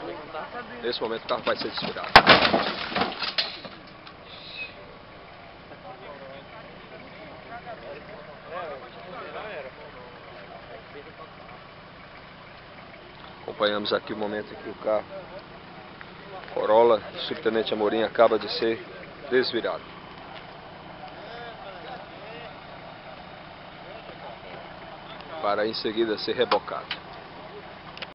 Nesse momento o carro vai ser desvirado. Acompanhamos aqui o momento em que o carro Corolla do subtenente Amorim acaba de ser desvirado. Para em seguida ser rebocado.